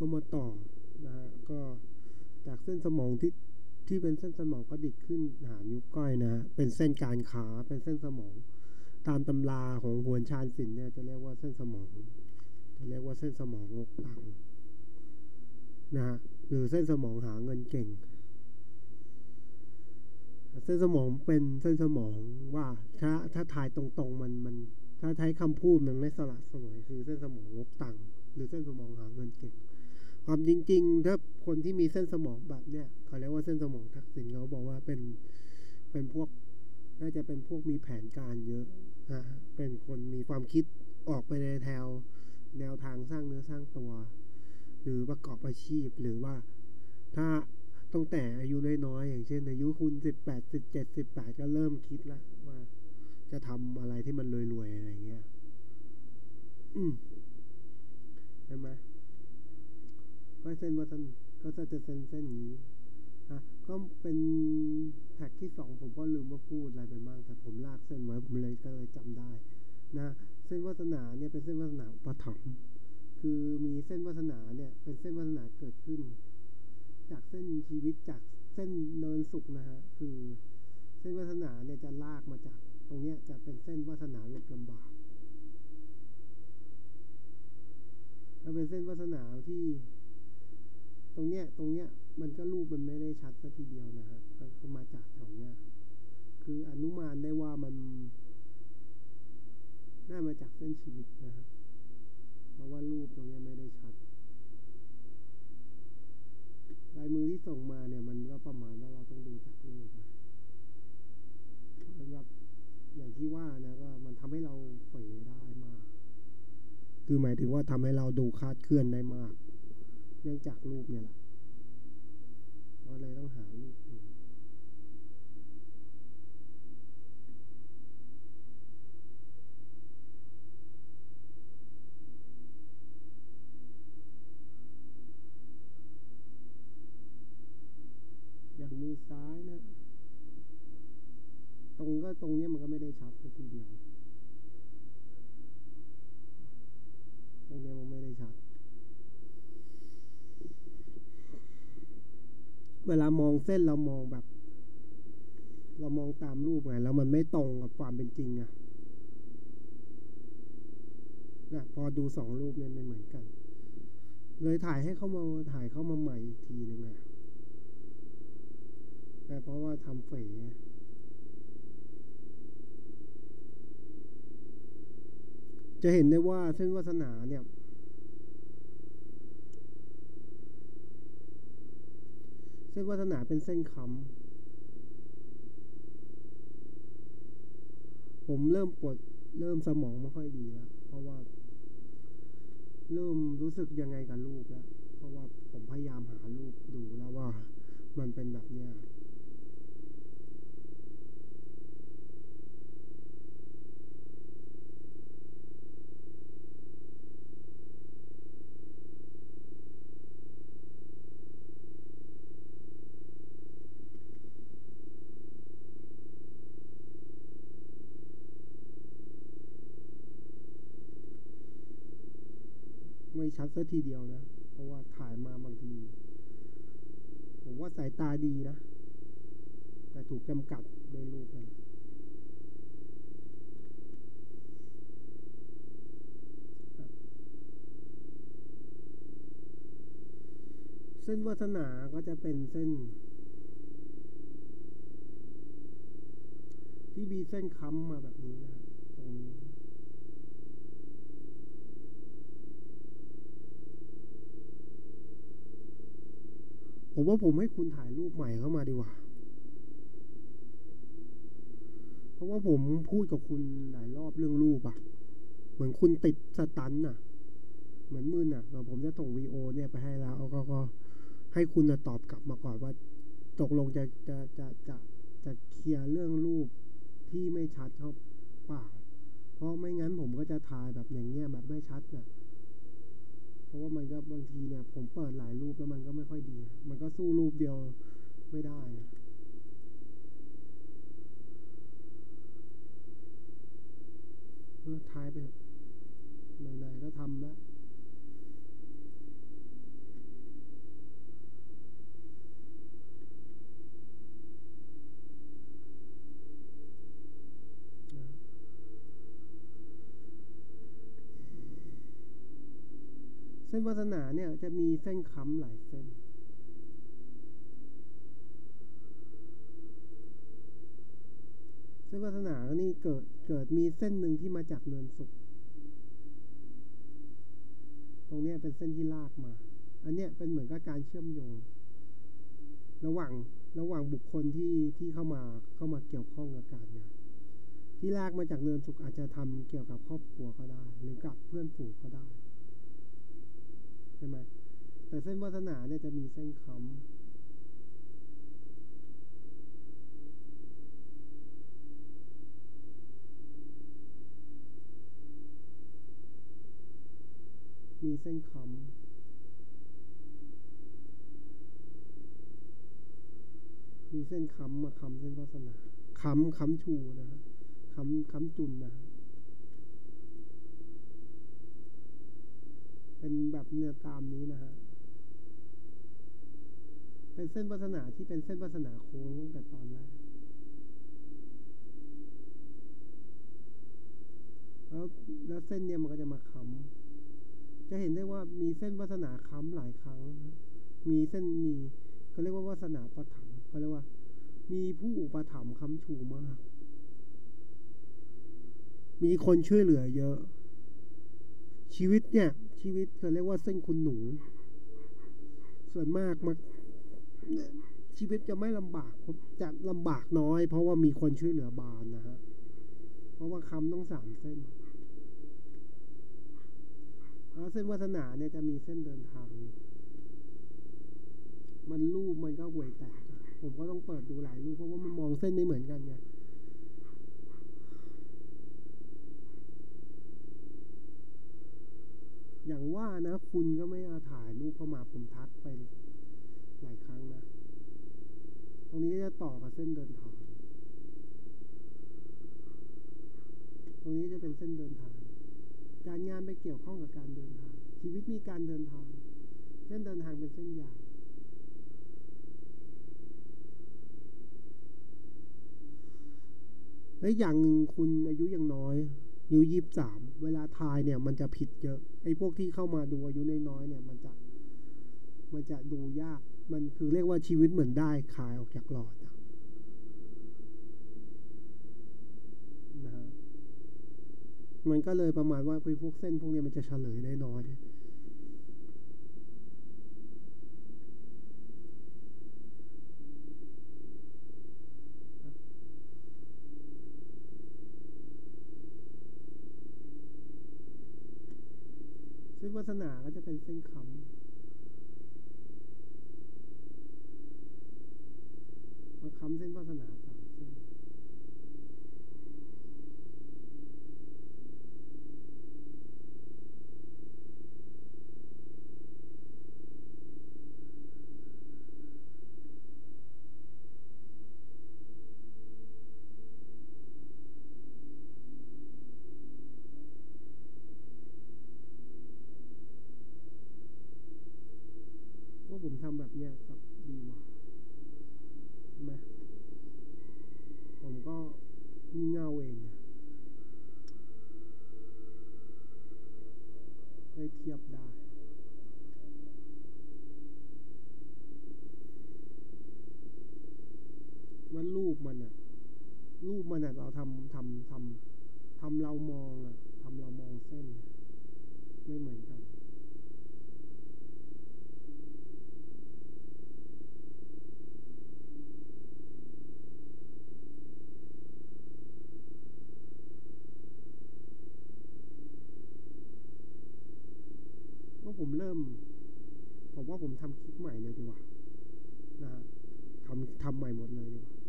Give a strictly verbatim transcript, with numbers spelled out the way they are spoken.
ก็มาต่อนะฮะก็จากเส้นสมองที่ที่เป็นเส้นสมองกระดิกขึ้นหานิ้วก้อยนะฮะเป็นเส้นการขาเป็นเส้นสมองตามตำราของหวนชาญศิลป์เนี่ยจะเรียกว่าเส้นสมองจะเรียกว่าเส้นสมองงกตังนะฮะหรือเส้นสมองหาเงินเก่งเส้นสมองเป็นเส้นสมองว่าถ้าถ้าถ่ายตรงๆมันมันถ้าใช้คำพูดมันไม่สละสลวยคือเส้นสมองงกตังหรือเส้นสมองหาเงินเก่งความจริงๆถ้าคนที่มีเส้นสมองแบบเนี้ยเขาเรียกว่าเส้นสมองทักษิณเขาบอกว่าเป็นเป็นพวกน่าจะเป็นพวกมีแผนการเยอะนะเป็นคนมีความคิดออกไปในแถวแนวทางสร้างเนื้อสร้างตัวหรือประกอบอาชีพหรือว่าถ้าตั้งแต่อายุน้อยๆอย่างเช่นอายุคุณสิบแปดสิบเจ็ดสิบแปดก็เริ่มคิดแล้วว่าจะทำอะไรที่มันรวยๆอะไรเงี้ยอืมใช่ไหมก็เส้นวัฒนก็จะเส้นเส้นนี้ฮะก็เป็นแท็กที่สองผมก็ลืมว่าพูดอะไรไปบ้างแต่ผมลากเส้นไว้ผมเลยก็เลยจำได้นะเส้นวาสนาเนี่ยเป็นเส้นวาสนาอุปถัมภ์คือมีเส้นวาสนาเนี่ยเป็นเส้นวาสนาเกิดขึ้นจากเส้นชีวิตจากเส้นเนินสุขนะฮะคือเส้นวาสนาเนี่ยจะลากมาจากตรงเนี้ยจะเป็นเส้นวาสนาหลบลำบากแล้วเป็นเส้นวาสนาที่ตรงเนี้ยตรงเนี้ยมันก็รูปมันไม่ได้ชัดซะทีเดียวนะฮะก็มาจากแถวเนี้ยคืออนุมานได้ว่ามันน่ามาจากเส้นชีวิตนะฮะเพราะว่ารูปตรงเนี้ยไม่ได้ชัดลายมือที่ส่งมาเนี่ยมันก็ประมาณว่าเราต้องดูจากรูปนะแบบอย่างที่ว่านะก็มันทำให้เราเฟได้มากคือหมายถึงว่าทำให้เราดูคาดเคลื่อนได้มากเนื่องจากรูปเนี่ยแหละก็เลยต้องหารูปดูอย่างมือซ้ายนะตรงก็ตรงเนี้ยมันก็ไม่ได้ชัดเลยทีเดียวตรงเนี้ยมันไม่ได้ชัดเวลามองเส้นเรามองแบบเรามองตามรูปไงแล้วมันไม่ตรงกับความเป็นจริงอะนะพอดูสองรูปเนี่ยไม่เหมือนกันเลยถ่ายให้เขามาถ่ายเข้ามาใหม่อีกทีหนึ่งอะแต่เพราะว่าทำเฟ๋จะเห็นได้ว่าเส้นวาสนาเนี่ยเส้นวาสนาเป็นเส้นค้ำผมเริ่มปวดเริ่มสมองไม่ค่อยดีแล้วเพราะว่าเริ่มรู้สึกยังไงกับรูปแล้วเพราะว่าผมพยายามหารูปดูแล้วว่ามันเป็นแบบเนี้ยไม่ชัดซะทีเดียวนะเพราะว่าถ่ายมาบางทีผมว่าสายตาดีนะแต่ถูกจำกัดโดยรูปนั่นแหละเส้นวาสนาก็จะเป็นเส้นที่มีเส้นค้ำมาแบบนี้นะตรงนี้ผมว่าผมให้คุณถ่ายรูปใหม่เข้ามาดีกว่าเพราะว่าผมพูดกับคุณหลายรอบเรื่องรูปอะเหมือนคุณติดสตันน่ะเหมือนมึนอ่ะเราผมจะส่งวีโอเนี่ยไปให้แล้วก็ก็ให้คุณตอบกลับมาก่อนว่าตกลงจะจะจะจะจะเคลียร์เรื่องรูปที่ไม่ชัดเขาเปล่าเพราะไม่งั้นผมก็จะถ่ายแบบอย่างเงี้ยแบบไม่ชัดน่ะเพราะว่ามันก็บางทีเนี่ยผมเปิดหลายรูปแล้วมันก็ไม่ค่อยดีมันก็สู้รูปเดียวไม่ได้นะถ่ายไปไหนๆก็ทำแล้วเส้นวาสนาเนี่ยจะมีเส้นค้ำหลายเส้นเส้นวาสนานี่เกิดเกิดมีเส้นหนึ่งที่มาจากเนินสุขตรงนี้เป็นเส้นที่ลากมาอันเนี้ยเป็นเหมือนกับการเชื่อมโยงระหว่างระหว่างบุคคลที่ที่เข้ามาเข้ามาเกี่ยวข้องกับการงานที่ลากมาจากเนินสุขอาจจะทำเกี่ยวกับครอบครัวก็ได้หรือกับเพื่อนฝูงก็ได้ใช่ไหมแต่เส้นวาสนาเนี่ยจะมีเส้นค้ำมีเส้นค้ำมีเส้นค้ำมาค้ำเส้นวาสนาค้ำค้ำชูนะฮะค้ำค้ำจุนนะเป็นแบบเนื้อตามนี้นะฮะเป็นเส้นวาสนาที่เป็นเส้นวาสนาโค้งตั้งแต่ตอนแรกแล้วแล้วเส้นเนี่ยมันก็จะมาค้ำจะเห็นได้ว่ามีเส้นวาสนาค้ำหลายครั้งนะมีเส้นมีเขาเรียกว่าวาสนาประถมเขาเรียกว่ามีผู้อุปถัมภ์ค้ำชูมากมีคนช่วยเหลือเยอะชีวิตเนี่ยชีวิตเขาเรียกว่าเส้นคุณหนูส่วนมากมาชีวิตจะไม่ลำบากจะลำบากน้อยเพราะว่ามีคนช่วยเหลือบานนะฮะเพราะว่าคำต้องสามเส้นแล้วเส้นวาสนาเนี่ยจะมีเส้นเดินทางมันรูปมันก็ห่วยแตกผมก็ต้องเปิดดูหลายรูปเพราะว่ามันมองเส้นไม่เหมือนกันไงอย่างว่านะคุณก็ไม่เอาถ่ายรูปเข้ามาผมทักไปหลายครั้งนะตรงนี้จะต่อกับเส้นเดินทางตรงนี้จะเป็นเส้นเดินทางการงานไปเกี่ยวข้องกับการเดินทางชีวิตมีการเดินทางเส้นเดินทางเป็นเส้นยาวและอย่างหนึ่งคุณอายุยังน้อยอายุยี่สิบสามเวลาทายเนี่ยมันจะผิดเยอะไอ้พวกที่เข้ามาดูอายุน้อยๆเนี่ยมันจะมันจะดูยากมันคือเรียกว่าชีวิตเหมือนได้คายออกจากหลอดนะฮะมันก็เลยประมาณว่าพวกเส้นพวกนี้มันจะเฉลยได้น้อยเส้นวาสนาก็จะเป็นเส้นค้ำมาค้ำเส้นวาสนาสามเส้นว่าผมทำแบบเนี้ยครับดีกว่าใช่ไหมผมก็งี่เง่าเองนะได้เทียบได้ว่ารูปมันอะรูปมันอะเราทำทำทำทำเรามองอะทำเรามองเส้นไม่เหมือนกันว่าผมเริ่มผมว่าผมทำคลิปใหม่เลยดีกว่านะฮะทำทำใหม่หมดเลยดีกว่า